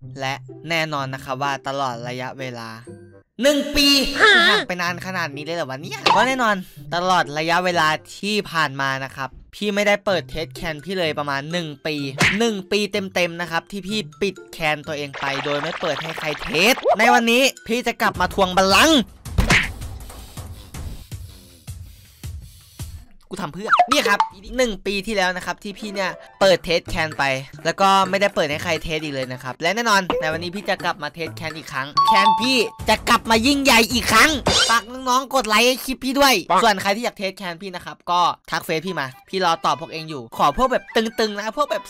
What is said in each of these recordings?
และแน่นอนนะครับว่าตลอดระยะเวลา1 ปีห่างไปนานขนาดนี้เลยเหรอวะเนี่ยก็แน่นอนตลอดระยะเวลาที่ผ่านมานะครับพี่ไม่ได้เปิดเทสแคนพี่เลยประมาณ1 ปี1 ปีเต็มๆนะครับที่พี่ปิดแคนตัวเองไปโดยไม่เปิดให้ใครเทสในวันนี้พี่จะกลับมาทวงบัลลังก์กูทำเพื่อนี่ครับ1 ปีที่แล้วนะครับที่พี่เนี่ยเปิดเทสแคนไปแล้วก็ไม่ได้เปิดให้ใครเทสอีกเลยนะครับและแน่นอนในวันนี้พี่จะกลับมาเทสแคนอีกครั้งแคนพี่จะกลับมายิ่งใหญ่อีกครั้งฝากน้องๆกดไลค์ให้คลิปพี่ด้วยส่วนใครที่อยากเทสแคนพี่นะครับก็ทักเฟซพี่มาพี่รอตอบพวกเองอยู่ขอพวกแบบตึงๆนะพวกแบบ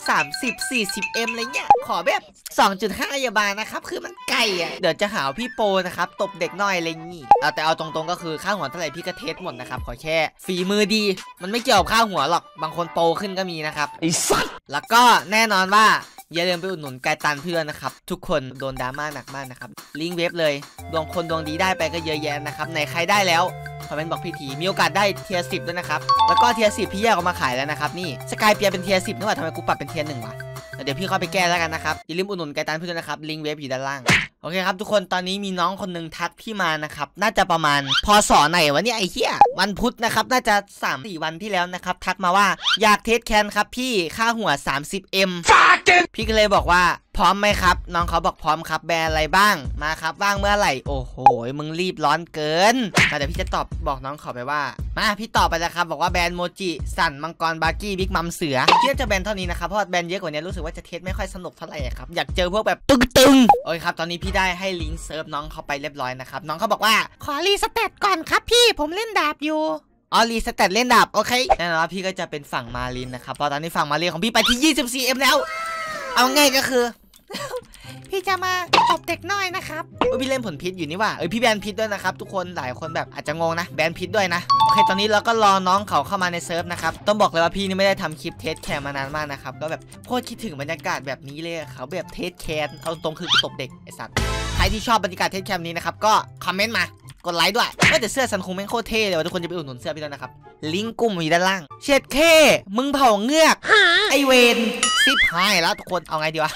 30-40M อะไรเงี้ยขอแบบ 2.5 ยาบานะครับคือมันไก่อ่ะเดี๋ยวจะหาพี่โปนะครับตบเด็กน้อยอะไรงี้แต่เอาตรงๆก็คือค่าหัวเท่าไหร่พี่ก็เทสหมดนะครับขอแค่ฝีมือดีมันไม่เกี่ยวกับค่าหัวหรอกบางคนโปรขึ้นก็มีนะครับไอ้สัสแล้วก็แน่นอนว่าอย่าลืมไปอุดหนุนไกตันเพื่อนนะครับทุกคนโดนดราม่าหนักมากนะครับลิงก์เว็บเลยดวงคนดวงดีได้ไปก็เยอะแยะนะครับไหนใครได้แล้วคอมเมนต์บอกพี่ทีมีโอกาสได้เทียร์10ด้วยนะครับแล้วก็เทียร์10พี่แยกออกมาขายแล้วนะครับนี่สกายเปียเป็นเทียร์10นึกว่าทำไมกูปรับเป็นเทียร์1วะเดี๋ยวพี่เข้าไปแก้แล้วกันนะครับอย่าลืมอุดหนุนไกตันเพื่อนนะครับลิงก์เว็บอยู่ด้านล่างโอเคครับทุกคนตอนนี้มีน้องคนนึงทักพี่มานะครับน่าจะประมาณพศไหนวะเนี่ยไอ้เหี้ยวันพุธนะครับน่าจะ 3-4 วันที่แล้วนะครับทักมาว่าอยากเทสแคนครับพี่ค่าหัว 30M พี่ก็เลยบอกว่าพร้อมไหมครับน้องเขาบอกพร้อมครับแบรนด์อะไรบ้างมาครับว่างเมื่อไหร่โอ้โหมึงรีบร้อนเกินเดี๋ยวพี่จะตอบบอกน้องเขาไปว่ามาพี่ตอบไปแล้วครับบอกว่าแบรนด์โมจิสั่นมังกรบาร์กี้บิ๊กมัมเสือเทียบจะแบรนด์เท่านี้นะครับเพราะแบรนด์เยอะกว่านี้รู้สึกว่าจะเทสไม่ค่อยสนุกเท่าไหร่ครับอยากเจอพวกแบบตึงๆโอเคครับตอนนี้พี่ได้ให้ลิงก์เซิร์ฟน้องเขาไปเรียบร้อยนะครับน้องเขาบอกว่าขอรีสเตตก่อนครับพี่ผมเล่นดาบอยู่อ๋อรีสเตตเล่นดาบโอเคแน่นอนว่าพี่ก็จะเป็นฝั่งมารินนะครับเพราะตอนนี้ฝั่งมารินของพี่ไปที่ 24M แล้วเอาง่ายก็คือพี่จะมาตบเด็กน้อยนะครับพี่เล่นผลพิษอยู่นี่ว่าพี่แบนพิษด้วยนะครับทุกคนหลายคนแบบอาจจะงงนะแบนพิษด้วยนะโอเคตอนนี้เราก็รอน้องเขาเข้ามาในเซิร์ฟนะครับต้องบอกเลยว่าพี่นี่ไม่ได้ทำคลิปเทสแคมมานานมากนะครับก็แบบโคตรคิดถึงบรรยากาศแบบนี้เลยเขาแบบเทสแคมเอาตรงคือตบเด็กไอ้สัตว์ใครที่ชอบบรรยากาศเทสแคมนี้นะครับก็คอมเมนต์มากดไลค์ด้วยแต่เสื้อซันคงแม่งโคตรเท่เลยทุกคนจะไปอุดหนุนเสื้อพี่ด้วยนะครับลิงก์กลุ่มอยู่ด้านล่างเช็ดเคมึงเผาเงือกไอเวนซิปหายแล้วทุกคนเอาไงดีวะ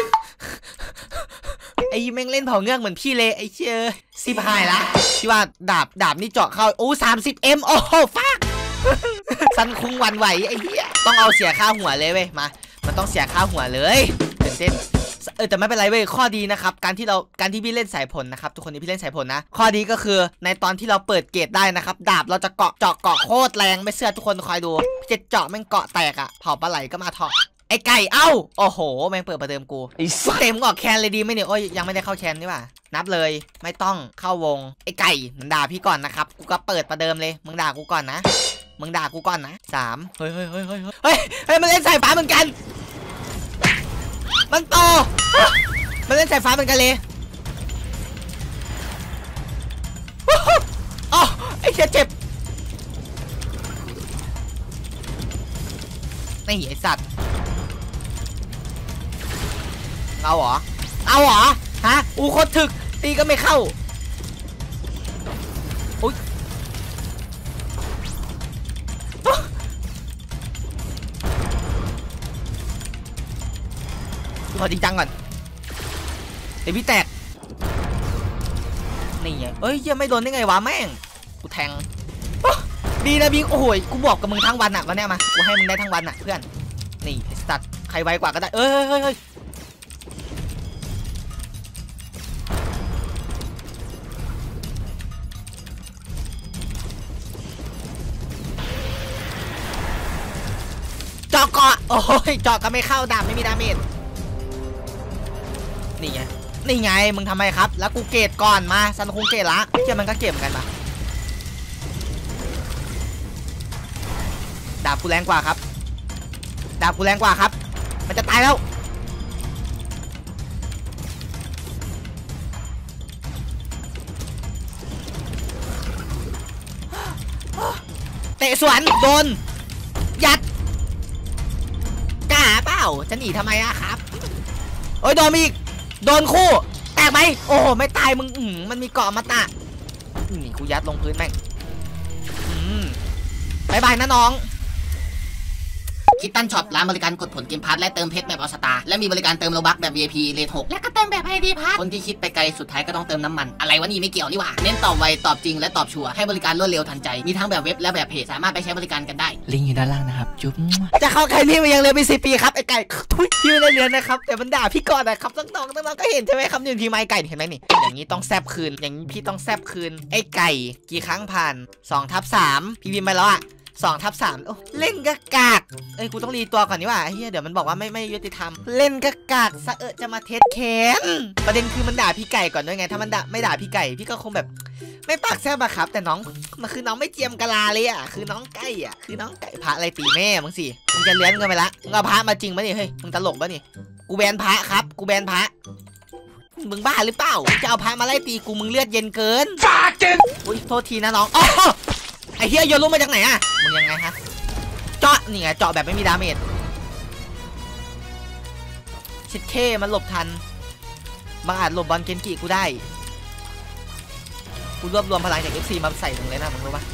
ไอ้แม่งเล่นเผาเงือกเหมือนพี่เลยไอ้เชื่อ15ละที่ว่าดาบนี่เจาะเข้าโอ้ 30M โอ้โหฟักสันคุงวันไหวไอ้เหี้ยต้องเอาเสียค่าหัวเลยเว้ยมามันต้องเสียค่าหัวเลยตื่นเต้นแต่ไม่เป็นไรเว้ยข้อดีนะครับการที่พี่เล่นสายผลนะครับทุกคนที่พี่เล่นสายผลนะข้อดีก็คือในตอนที่เราเปิดเกรดได้นะครับดาบเราจะเจาะโคตรแรงไม่เชื่อทุกคนคอยดูพี่จะเจาะแม่งเกาะแตกอะเผาปลาไหลก็มาเถาะไอ้ไก่เอ้าโอ้โหแม่งเปิดประเดิมกูเต็มออกแคนเลยดีไหมเนี่ยโอ้ยยังไม่ได้เข้าแคนนี่ว่านับเลยไม่ต้องเข้าวงไอ้ไก่มึงด่าพี่ก่อนนะครับกูก็เปิดประเดิมเลยมึงด่ากูก่อนนะ3เฮ้ยมันเล่นสายฟ้าเหมือนกันมันโตมันเล่นสายฟ้าเหมือนกันเลยอ๋อไอ้เจ็บนี่ไอ้สัตว์เอาเหรอฮะโคตรถึกตีก็ไม่เข้าอุ้ยขอจริงจังก่อนเดี๋ยวพี่แตกนี่ไงยังไม่โดนได้ไงวะแม่งกูแทงดีนะบิ๊กโอ้โหกูบอกกับมึงทั้งวันอ่ะวันนี้มากูให้มึงได้ทั้งวันอ่ะเพื่อนนี่ไอ้สัตว์ใครไวกว่าก็ได้เฮ้ยเจาะเกาะโอ้ยเจาะก็ไม่เข้าดาบไม่มีดาเมจนี่ไงมึงทำไมครับแล้วกูเกตก่อนมาซันคงเกตละเชื่อมันก็เก็บกันปะดาบกูแรงกว่าครับมันจะตายแล้วเตะสวนโดนยัดกล้าเปล่าจะหนีทำไมอะครับโอ้ยโดนอีกโดนคู่แตกไหมโอ้โหไม่ตายมึงมันมีเกาะมาตะนี่กูยัดลงพื้นแม่งบายนะน้องคคิตตันช็อปร้านบริการกดผลเกมพาร์ทและเติมเพชรแบบออสตาและมีบริการเติมโลบัคแบบ VIP เลท6และก็เติมแบบไอดีพาร์ทคนที่คิดไปไกลสุดท้ายก็ต้องเติมน้ำมันอะไรวะนี่ไม่เกี่ยวนี่หว่าเน้นตอบไวตอบจริงและตอบชัวร์ให้บริการรวดเร็วทันใจมีทั้งแบบเว็บและแบบเพจสามารถไปใช้บริการกันได้ลิงก์อยู่ด้านล่างนะครับจุ๊บจะเข้าใครพี่มายังเรียนไป10 ปีครับไอ้ไก่พี่ไม่ได้เรียนนะครับแต่มันด่าพี่ก่อนนะครับน้องก็เห็นใช่ไหมครับนี่พี่ไม้ไก่เห็นไหมนี่อย่างนี้ต้องแซบคืนอย่างนี้พี่ต้องแซบคืนไอ้ไก่กี่ครั้งผ่าน2/3พี่พิมพ์ไปแล้วอะ2/3โอ้เล่นกากเอ้ยกูต้องรีตัวก่อนนี่ว่าเฮียเดี๋ยวมันบอกว่าไม่ยุติธรรมเล่นกากซะจะมาเทสแคนประเด็นคือมันด่าพี่ไก่ก่อนด้วยไงถ้ามันไม่ด่าพี่ไก่พี่ก็คงแบบไม่ปากแซบอะครับแต่น้องมันคือน้องไม่เจียมกะลาเลยอะคือน้องไก่อะคือน้องไก่พระอะไรตีแม่มึงสิมึงจะเลี้ยงกันไปละมึงเอาพระมาจริงปะนี่เฮ้ยมึงตลกปะนี่กูแบนพระครับกูแบนพระมึงบ้าหรือเปล่าจะเอาพระมาไล่ตีกูมึงเลือดเย็นเกินฟาเกนอุ้ยโทษทีนะน้องไอ้เฮียโยนลูกมาจากไหนอะมึงยังไงฮะเจาะนี่ไงเจาะแบบไม่มีดาเมจชิดเคมันหลบทันบางอาจหลบบอลเกนกิกูได้กูรวบรวมพลังจาก FC มาใส่มึงเลยนะมึงรู้ปะ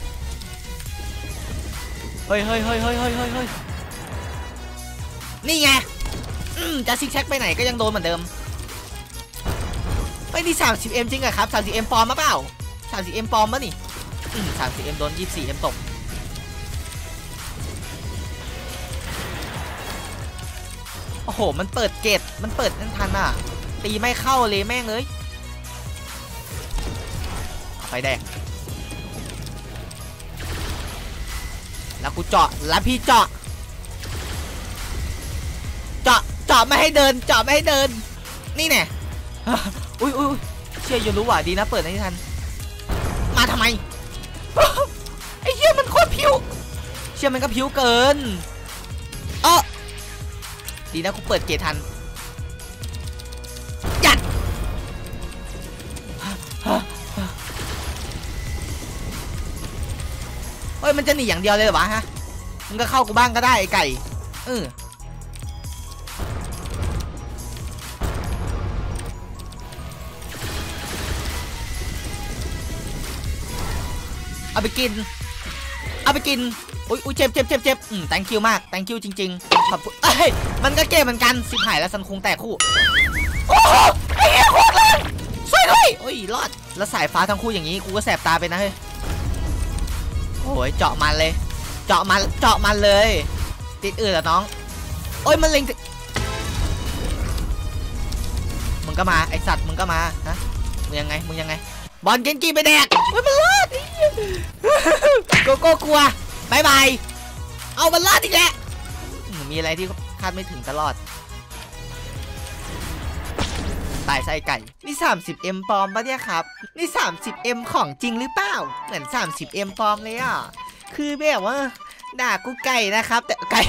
เฮ้ยนี่ไงจะซิกแซกไปไหนก็ยังโดนเหมือนเดิมไม่นี่ 30M จริงอะครับ 30M ปลอมมาเปล่า 30M ปลอมมะนี่30M โดน 24M ตกโอ้โหมันเปิดเกตมันเปิดนั่นทันอ่ะตีไม่เข้าเลยแม่งเลยไฟแดงแล้วกูเจาะแล้วพี่เจาะไม่ให้เดินเจาะไม่ให้เดินนี่แน่อุ้ยเชี่ยยูรู้ว่ะดีนะเปิดให้ทันมาทำไมไอ้เชี่ยมันโคตรผิวเชี่ยมันก็ผิวเกินดีนะกูเปิดเกตทันยัดเฮ้ยมันจะหนีอย่างเดียวเลยเหรอวะฮะมึงก็เข้ากูบ้างก็ได้ไอ้ไก่เอาไปกินอุ้ยเจ็บthank you มาก thank you จริงๆขอบคุณมันก็เก็บเหมือนกันสิบหายแล้วซันคงแตกคู่โอ้โหไอ้เหี้ยโคตรเลยสวยด้วยโอ้ยรอดแล้วสายฟ้าทั้งคู่อย่างนี้กูก็แสบตาไปนะเฮ้ยโอ้ยเจาะมันเลยเจาะมันเลยติดอื่นเหรอน้องโอ้ยมันเล็งมึงก็มาไอสัตว์มึงก็มาฮะมึงยังไงบอลเกนกีไปแดกมันรอดโกโก้กลัวบายเอามันรอดอีกแล้วมีอะไรที่คาดไม่ถึงตลอดตายไส้ไก่นี่ 30M ปลอมปะเนี่ยครับนี่ 30M ของจริงหรือเปล่าเหมือน 30M ปลอมเลยอ่ะคือแบบว่าด่ากูไก่นะครับแต่ไก่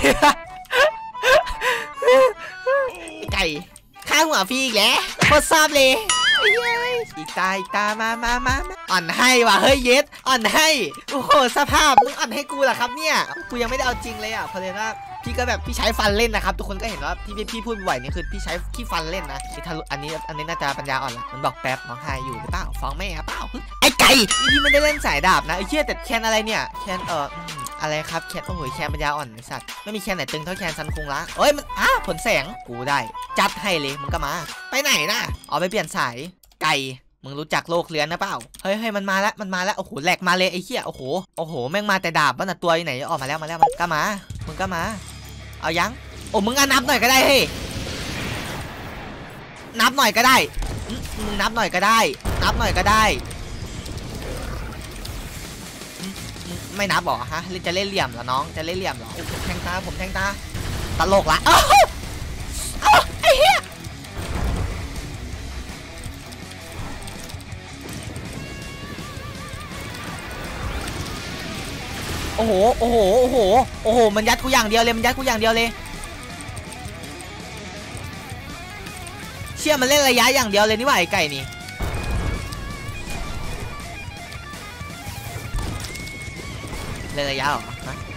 ข้างหัวพี่อีกแล้วโคตรซาบเลยอีกตามาอ่อนให้ว่ะเฮ้ยเยสอ่อนให้โอ้โหสภาพมึงอ่อนให้กูเหรอครับเนี่ยกูยังไม่ได้เอาจริงเลยอ่ะเพราะเลยว่าพี่ก็แบบพี่ใช้ฟันเล่นนะครับทุกคนก็เห็นว่าพี่พูดบ่อยนี่คือพี่ใช้ขี้ฟันเล่นนะที่ทะลุอันนี้น่าจะปัญญาอ่อนละมันบอกแป๊บน้องไฮอยู่หรือเปล่าฟ้องแม่เปล่าไอ้ไก่พี่ไม่ได้เล่นสายดาบนะไอ้เชี่ยแต่แคนอะไรเนี่ยแคนอะไรครับแคนโอ้โหแคนปัญญาอ่อนไอ้สัตว์ไม่มีแคนไหนตึงเท่าแคนซันคุงละเอ้ยมันผลแสงกูได้จัดให้เลยมึงก็มาไปไหนนะเอาไปเปลี่ยนสายไก่มึงรู้จักโลกเรือนนะเปล่าเฮ้ยมันมาแล้วโอ้โหแหลกมาเลยไอ้เหี้ยโอ้โหแม่งมาแต่ดาบมันตัวไหนออกมาแล้วมันก็มามึงก็มาเอายังโอ้มึงนับหน่อยก็ได้เฮ้ยนับหน่อยก็ได้มึงนับหน่อยก็ได้ไม่นับหรอฮะจะเล่นเหลี่ยมเหรอน้องจะเล่นเหลี่ยมเหรอผมแทงตาตลกละไอ้เหี้ยโอ้โหมันยัดกูอย่างเดียวเลยเชี่ยมันเล่นระยะอย่างเดียวเลยนี่หว่าไอ้ไก่นี่เล่นระยะเหรอ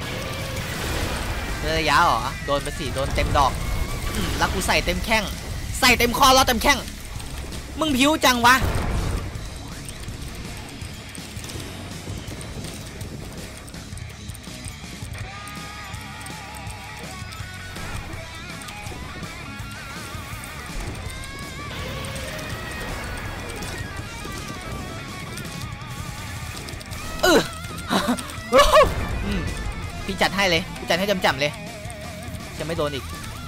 โดนไปสิโดนเต็มดอกแล้วกูใส่เต็มแข้งใส่เต็มคอแล้วเต็มแข้งมึงผิวจังวะพี่จัดให้เลยพี่จัดให้จำๆเลยจะไม่โดนอีก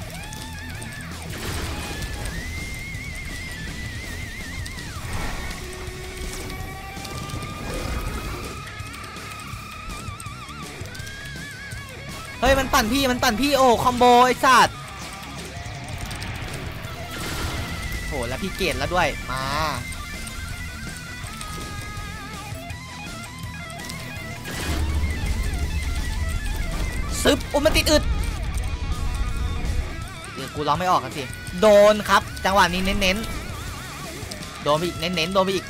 เฮ้ยมันปั่นพี่โอ้คอมโบไอ้สัตว์โหแล้วพี่เกตแล้วด้วยมาซึบมันติดอึดเดี๋ยวกูร้องไม่ออกกันสิโดนครับจังหวะนี้เน้นๆโดนไปอีกเน้นๆโดนไปอีก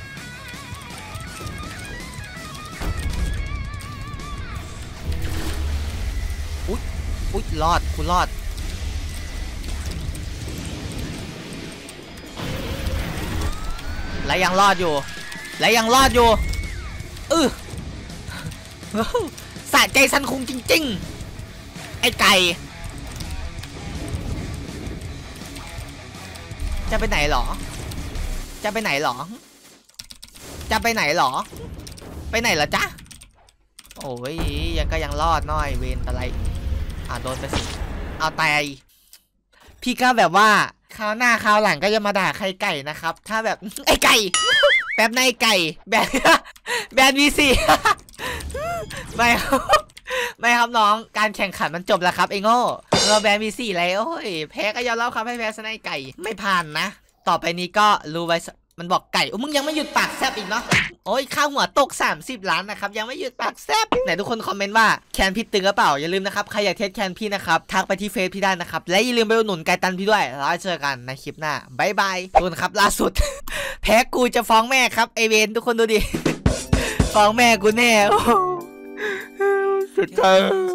อุ๊ยรอดคุณรอดและยังรอดอยู่สะใจสันคุงจริงๆไอ้ไก่จะไปไหนหรอไปไหนเหรอจ๊ะโอ้ยยังรอดน้อยเวนอะไรโดนไปสิเอาตายพี่ก็แบบว่าคราวหน้าคราวหลังก็จะมาด่าใครไก่นะครับถ้าแบบไอ้ไก่แบบในไก่แบนวีซีไม่ครับน้องการแข่งขันมันจบแล้วครับไอ้โง่เราแบนวีซีแล้วโอ้ยแพ้ก็ยอมรับครับให้แพ้สไนไก่ไม่ผ่านนะต่อไปนี้ก็รู้ไว้มันบอกไก่มึงยังไม่หยุดปากแซบอีกเนาะโอ้ยค่าหัวตก30 ล้านนะครับยังไม่หยุดปากแซบไหนทุกคนคอมเมนต์ว่าแคนพี่ตึงหรือเปล่าอย่าลืมนะครับใครอยากเทสแคนพี่นะครับทักไปที่เฟซพี่ได้นะครับและอย่าลืมไปอุดหนุนไก่ตันพี่ด้วยแล้วเจอกันในคลิปหน้าบายบายทุกคนครับล่าสุด แพ้กูจะฟ้องแม่ครับไอเวนทุกคนดูดิ ฟ้องแม่กูแน่สุดท้าย